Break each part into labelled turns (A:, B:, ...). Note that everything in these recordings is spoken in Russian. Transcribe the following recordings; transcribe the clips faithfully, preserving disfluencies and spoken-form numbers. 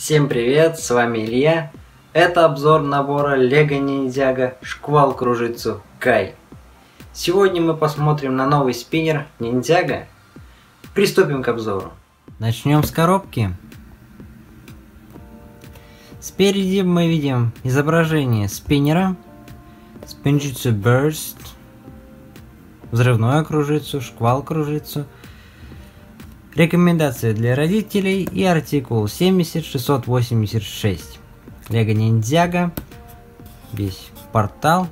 A: Всем привет, с вами Илья. Это обзор набора Лего Ниндзяго Шквал Кружитцу Кай. Сегодня мы посмотрим на новый спиннер Ниндзяго. Приступим к обзору. Начнем с коробки. Спереди мы видим изображение спиннера Spinjitzu Burst, взрывную кружицу, шквал кружицу. Рекомендации для родителей и артикул семьдесят шестьсот восемьдесят шесть. Лего Ниндзяго. Весь портал.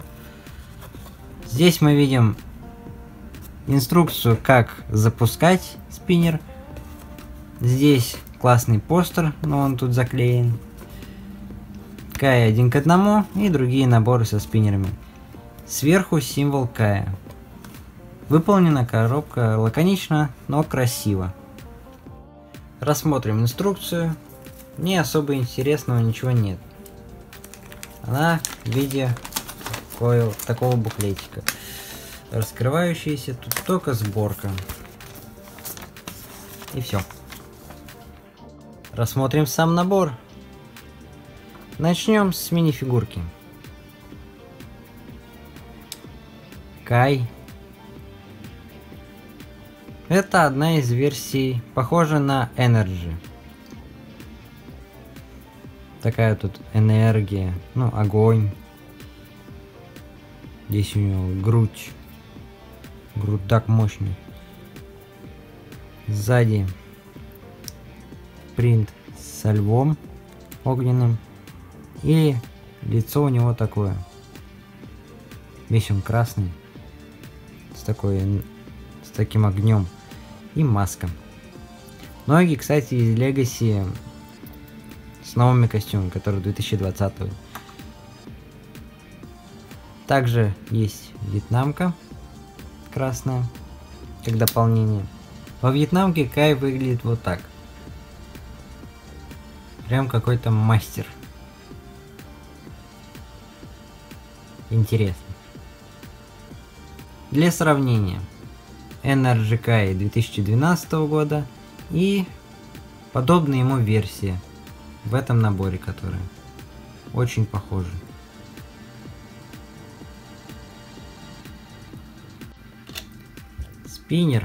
A: Здесь мы видим инструкцию, как запускать спиннер. Здесь классный постер, но он тут заклеен. Кай один к одному и другие наборы со спиннерами. Сверху символ Кая. Выполнена коробка лаконично, но красиво. Рассмотрим инструкцию. Не особо интересного ничего нет. Она в виде такого, такого буклетика. Раскрывающаяся, тут только сборка. И все. Рассмотрим сам набор. Начнем с мини-фигурки. Кай. Это одна из версий, похожа на Energy. Такая тут энергия, ну огонь. Здесь у него грудь. Грудь так мощный. Сзади принт со львом огненным. И лицо у него такое. Весь он красный. С такой, с таким огнем. И маска. Ноги, кстати, из Legacy с новыми костюмами, которые две тысячи двадцатого. Также есть вьетнамка красная, как дополнение. Во вьетнамке Кай выглядит вот так. Прям какой-то мастер. Интересно. Для сравнения. Energy Kai две тысячи двенадцатого года и подобные ему версии в этом наборе, которые очень похожи. Спиннер.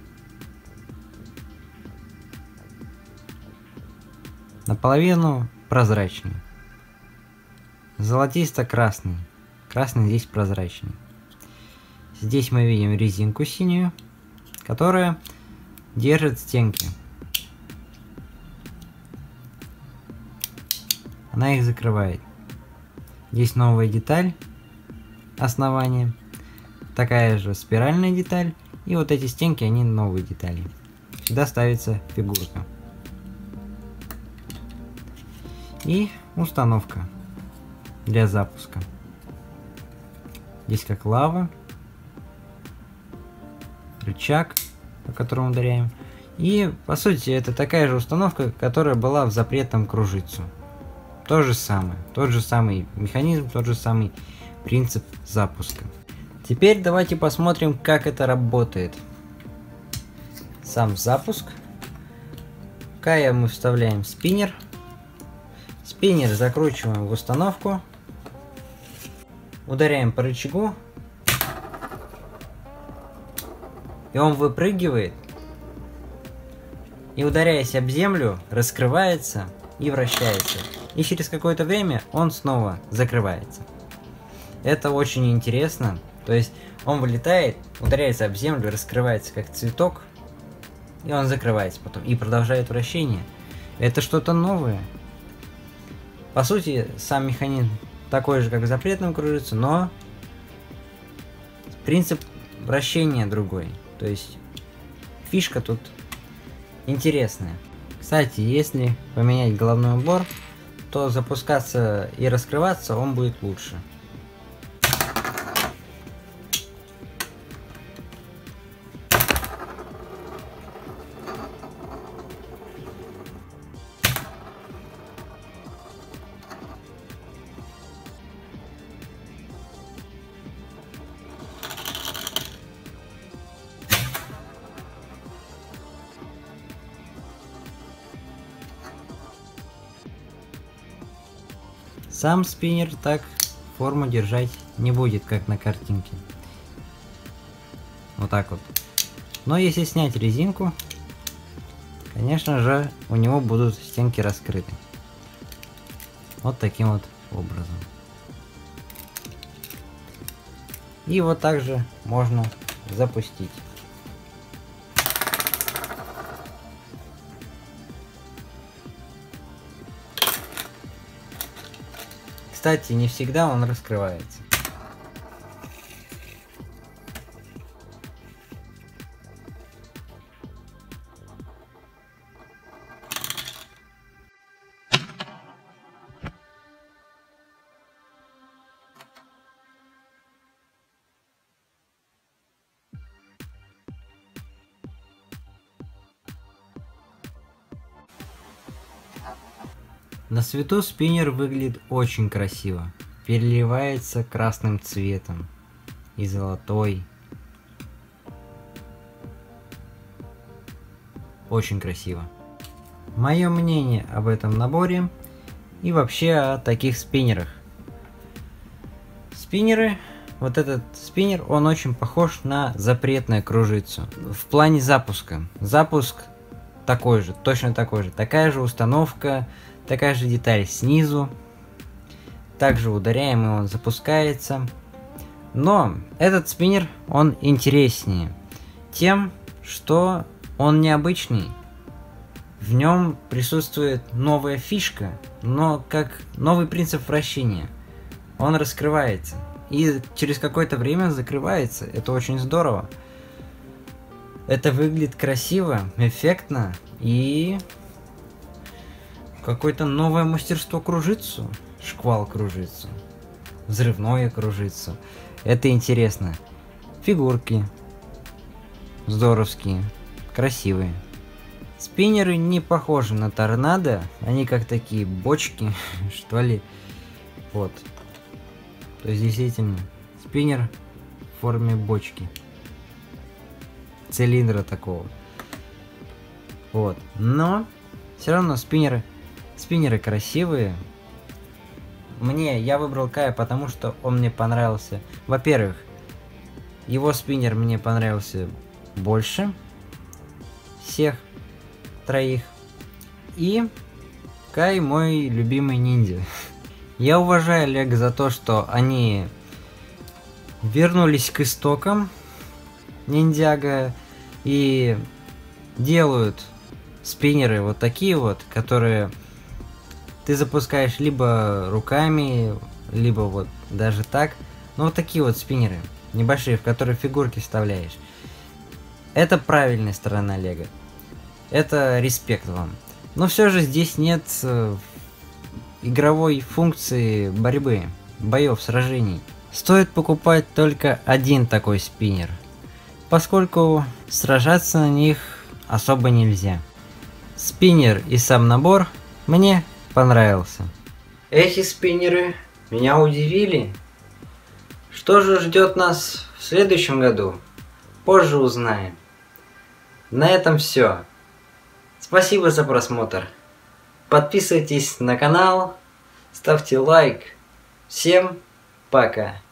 A: Наполовину прозрачный. Золотисто-красный. Красный здесь прозрачный. Здесь мы видим резинку синюю, которая держит стенки. Она их закрывает. Здесь новая деталь, основание, такая же спиральная деталь, и вот эти стенки, они новые детали. Сюда ставится фигурка. И установка для запуска. Здесь как лава. Рычаг, по которому ударяем. И по сути это такая же установка, которая была в запретном кружицу. То же самое. Тот же самый механизм, тот же самый принцип запуска. Теперь давайте посмотрим, как это работает. Сам запуск. Кая мы вставляем в спиннер. Спиннер закручиваем в установку. Ударяем по рычагу. И он выпрыгивает, и ударяясь об землю, раскрывается и вращается. И через какое-то время он снова закрывается. Это очень интересно. То есть он вылетает, ударяется об землю, раскрывается как цветок, и он закрывается потом и продолжает вращение. Это что-то новое. По сути, сам механизм такой же, как в запретном кружице, но принцип вращения другой. То есть фишка тут интересная. Кстати, если поменять головной убор, то запускаться и раскрываться он будет лучше. Сам спиннер так форму держать не будет, как на картинке. Вот так вот. Но если снять резинку, конечно же, у него будут стенки раскрыты. Вот таким вот образом. И вот так же можно запустить. Кстати, не всегда он раскрывается. На свету спиннер выглядит очень красиво, переливается красным цветом и золотой. Очень красиво. Мое мнение об этом наборе и вообще о таких спиннерах. Спиннеры, вот этот спиннер, он очень похож на запретную кружицу. В плане запуска. Запуск такой же, точно такой же. Такая же установка. Такая же деталь снизу. Также ударяем, и он запускается. Но этот спиннер, он интереснее тем, что он необычный. В нем присутствует новая фишка, но как новый принцип вращения. Он раскрывается и через какое-то время закрывается. Это очень здорово. Это выглядит красиво, эффектно и... какое-то новое мастерство кружицу. Шквал кружицу. Взрывное кружицу. Это интересно. Фигурки. Здоровские. Красивые. Спиннеры не похожи на торнадо. Они как такие бочки, что ли. Вот. То есть действительно спиннер в форме бочки. Цилиндра такого. Вот. Но все равно спиннеры Спиннеры красивые. Мне, я выбрал Кая, потому что он мне понравился. Во-первых, его спиннер мне понравился больше всех троих. И Кай мой любимый ниндзя. Я уважаю Лего за то, что они вернулись к истокам ниндзяго и делают спиннеры вот такие вот, которые ты запускаешь либо руками, либо вот даже так. Ну вот такие вот спиннеры небольшие, в которые фигурки вставляешь. Это правильная сторона Лего. Это респект вам. Но все же здесь нет э, игровой функции борьбы, боев, сражений. Стоит покупать только один такой спиннер, поскольку сражаться на них особо нельзя. Спиннер и сам набор мне понравился. Эти спиннеры меня удивили. Что же ждет нас в следующем году? Позже узнаем. На этом все. Спасибо за просмотр. Подписывайтесь на канал, ставьте лайк. Всем пока.